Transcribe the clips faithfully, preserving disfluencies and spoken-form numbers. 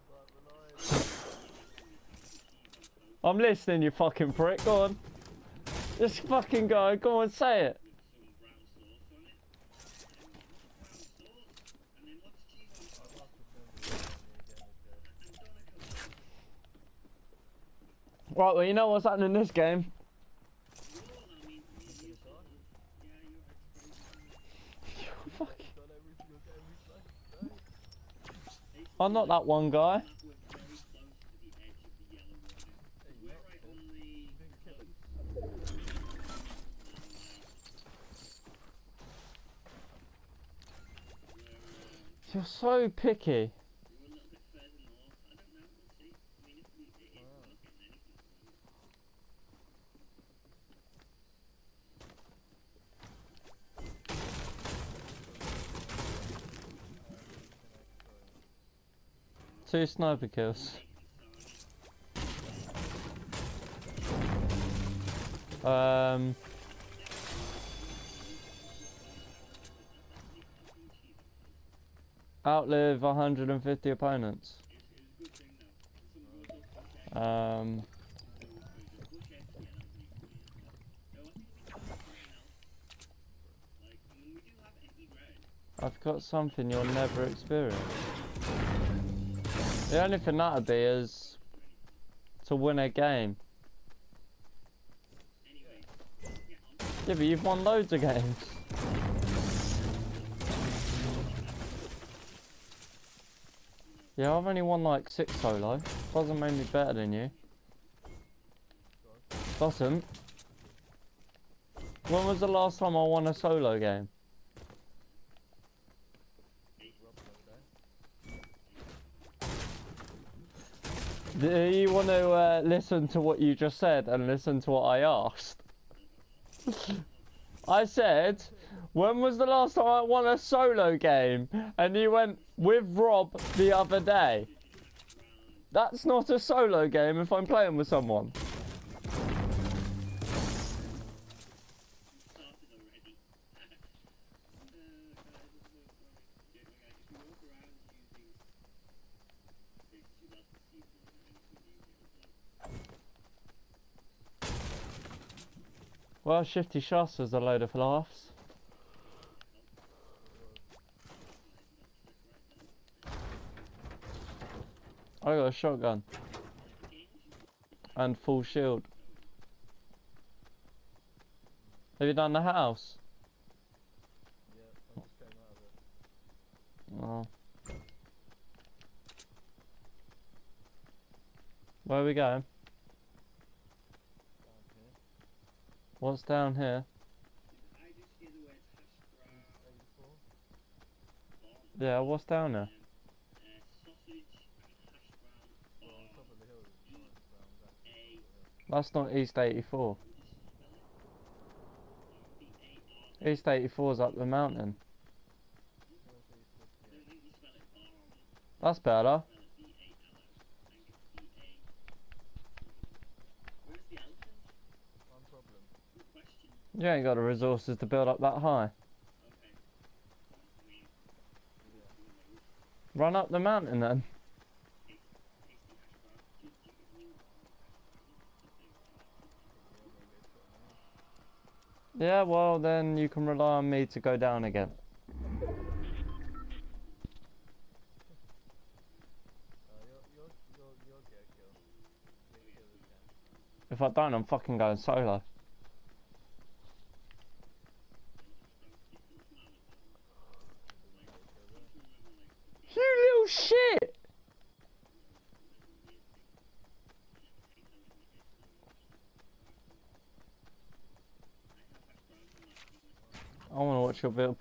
I'm listening, you fucking prick. Go on. Just fucking go. Go on, say it. Right, well, you know what's happening in this game. Fuck. I'm not that one guy. You're so picky. Two sniper kills. Um. Outlive one hundred fifty opponents. Um. I've got something you'll never experience. The only thing that'd be is to win a game. Yeah, but you've won loads of games. Yeah, I've only won like six solo. Doesn't make me better than you. Doesn't. When was the last time I won a solo game? Do you want to uh, listen to what you just said and listen to what I asked? I said, when was the last time I won a solo game? And you went, with Rob the other day. That's not a solo game if I'm playing with someone. Well, Shifty Shots was a load of laughs. I got a shotgun. And full shield. Have you done the house? Yeah, I just came out of it. Oh. Where are we going? What's down here? Yeah, what's down there? That's not East eighty-four. East eighty-four's up the mountain. That's better. You ain't got the resources to build up that high. Run up the mountain then. Yeah, well then you can rely on me to go down again. If I don't, I'm fucking going solo. You little shit! I wanna watch your build.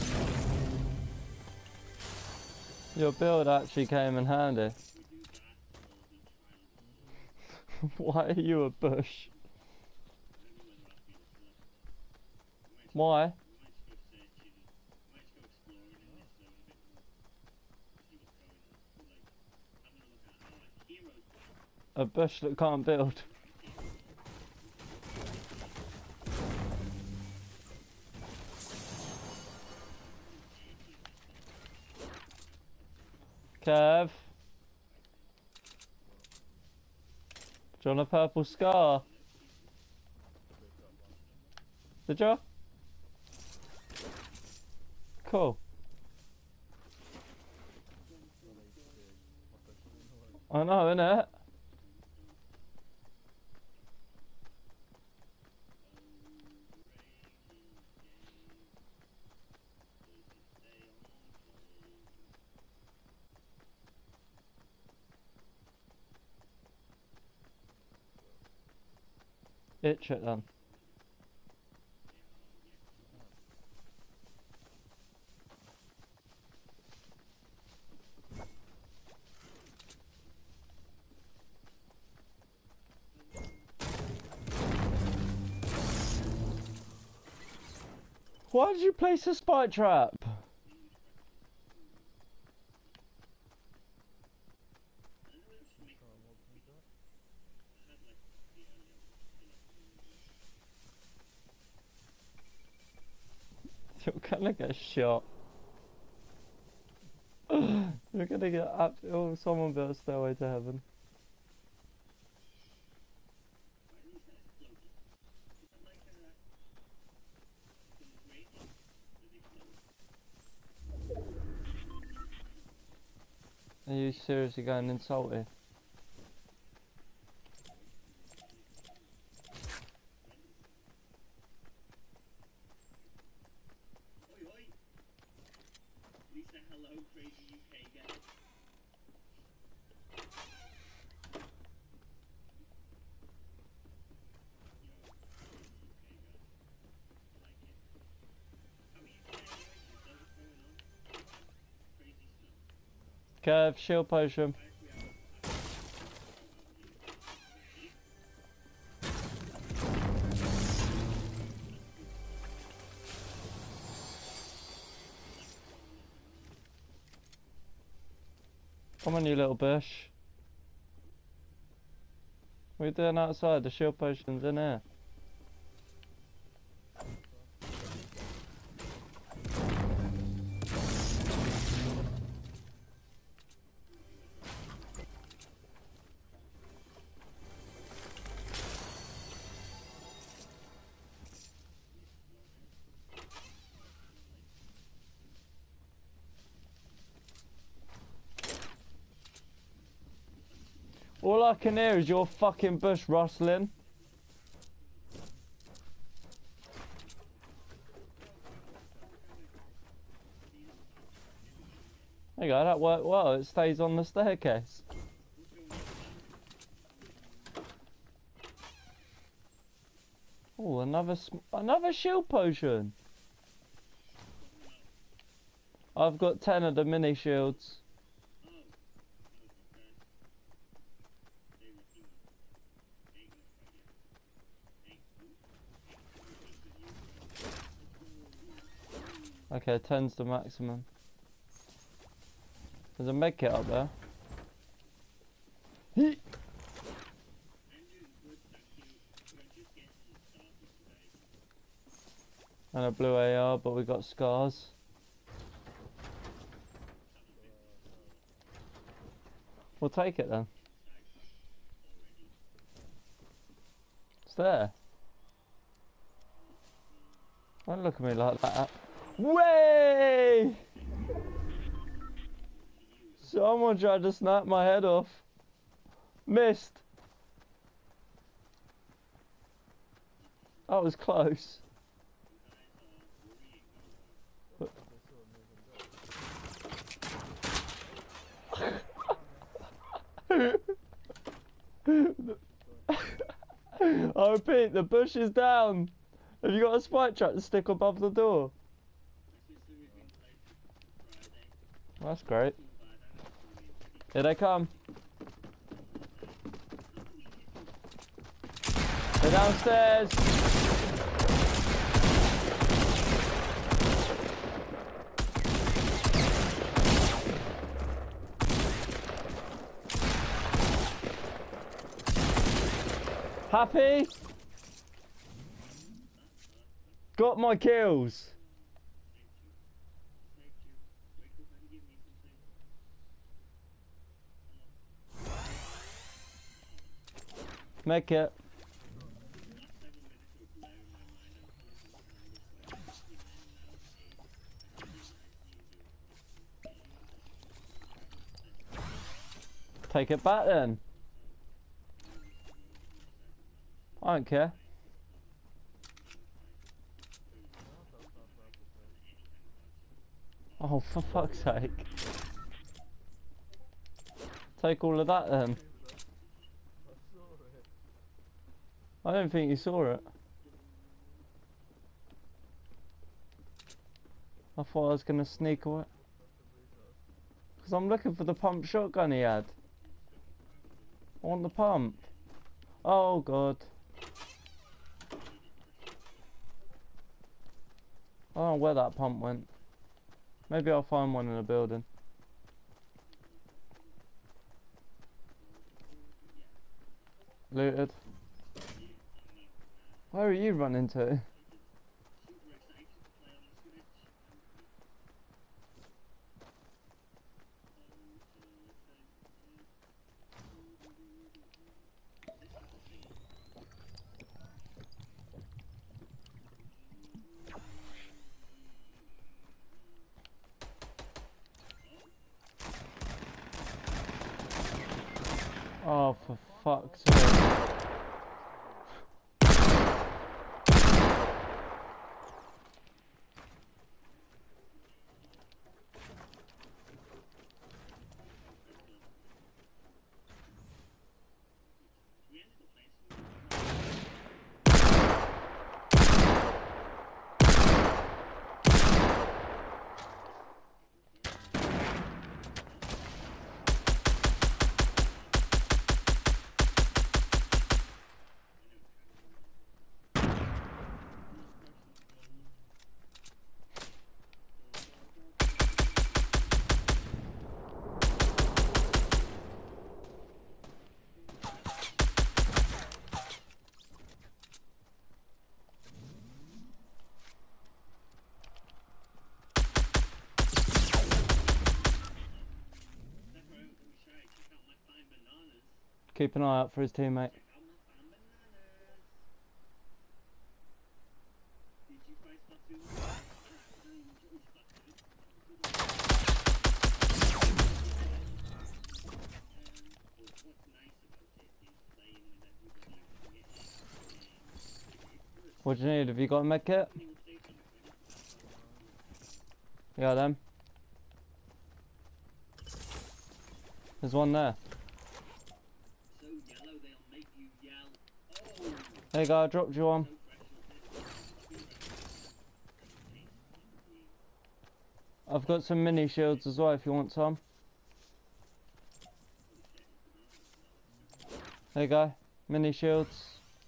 Your build actually came in handy. Why are you a bush? Why? A bush that can't build. Kev. Do you want a purple scar? Did you? Cool. I know, innit? Itch it then. Why did you place a spike trap? You're gonna get shot. You're gonna get up. Oh, someone built a stairway to heaven. Are you seriously going insulted? Kev, shield potion. Come on, you little bush. What are you doing outside? The shield potion's in here. All I can hear is your fucking bush rustling. There you go, that worked well. It stays on the staircase. Oh, another sm another shield potion. I've got ten of the mini shields. Okay, ten's the maximum. There's a med kit up there. And a blue A R, but we got scars. We'll take it then. It's there. Don't look at me like that. Way! Someone tried to snap my head off. Missed. That was close. I repeat, the bush is down. Have you got a spike trap to stick above the door? That's great. Here they come. They're downstairs. Happy? Got my kills. Make it. Take it back then. I don't care. Oh, for fuck's sake. Take all of that then. I don't think you saw it. I thought I was gonna sneak away. Because I'm looking for the pump shotgun he had. I want the pump. Oh god. I don't know where that pump went. Maybe I'll find one in a building. Looted. Where are you running to? Oh, for fuck's sake. Keep an eye out for his teammate. What do you need? Have you got a med kit? You got them? There's one there. There you go, I dropped you one. I've got some mini shields as well if you want some. There you go, mini shields.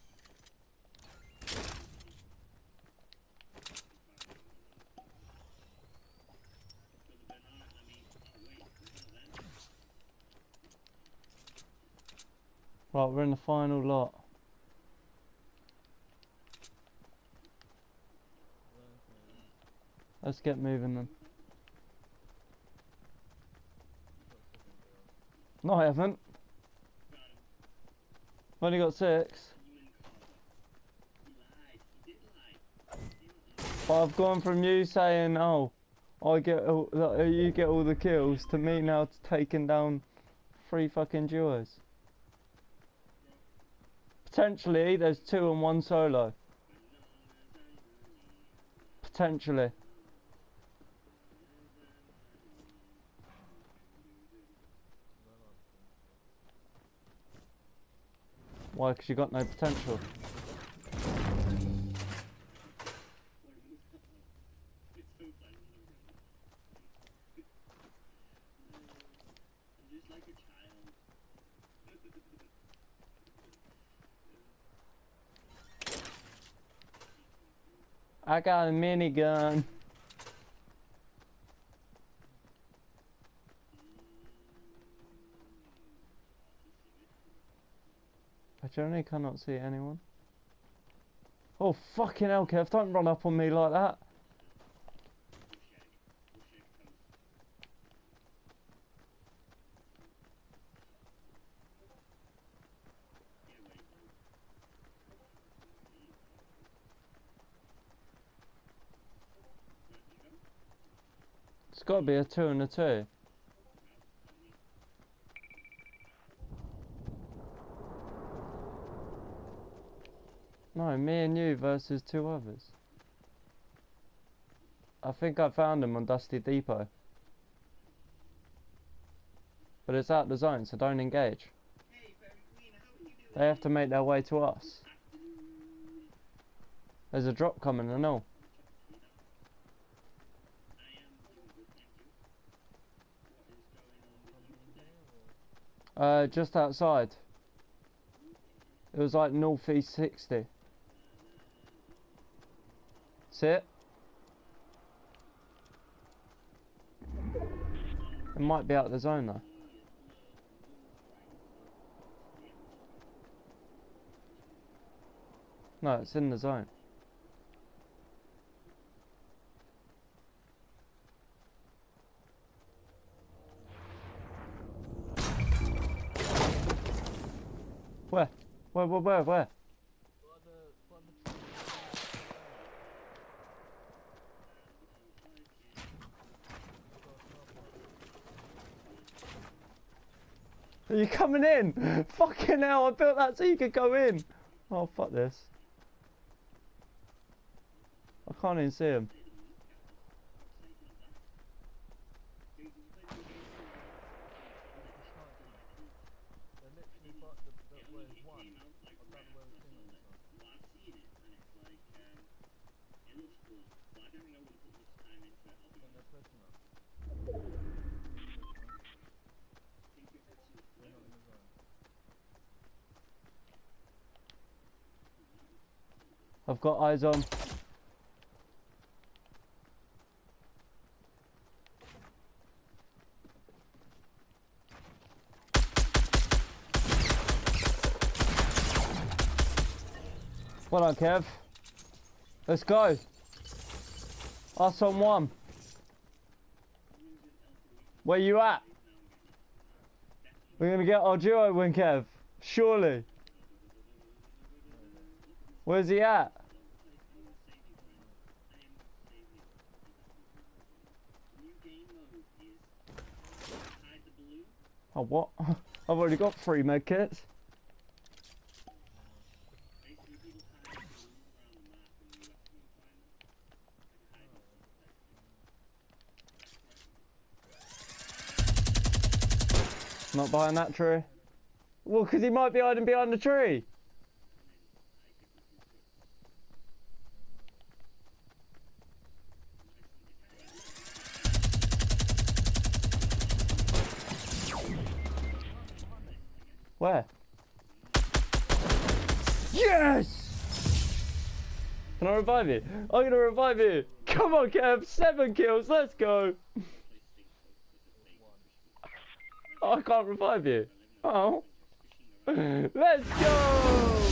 Right, we're in the final lot. Let's get moving then. No, I haven't. I've only got six. But I've gone from you saying, oh, I get all, uh, you get all the kills, to me now taking down three fucking duos. Potentially, there's two and one solo. Potentially. Why? Because you got no potential. I got a minigun. I generally cannot see anyone. Oh fucking hell, Kev, don't run up on me like that. It's got to be a two and a two. No, me and you versus two others. I think I found them on Dusty Depot. But it's out the zone, so don't engage. They have to make their way to us. There's a drop coming and all. Uh, just outside. It was like northeast sixty. See it? It might be out of the zone though. No, it's in the zone. Where? Where, where, where, where? Are you coming in? Fucking hell, I built that so you could go in. Oh, fuck this. I can't even see him. I've got eyes on. Well done, Kev. Let's go. Us on one. Where you at? We're gonna get our duo win, Kev. Surely. Where's he at? Oh, what? I've already got three med kits. Not behind that tree. Well, because he might be hiding behind the tree. Where? Yes! Can I revive you? I'm gonna revive you. Come on, Kev. Seven kills. Let's go. Oh, I can't revive you. Oh. Let's go!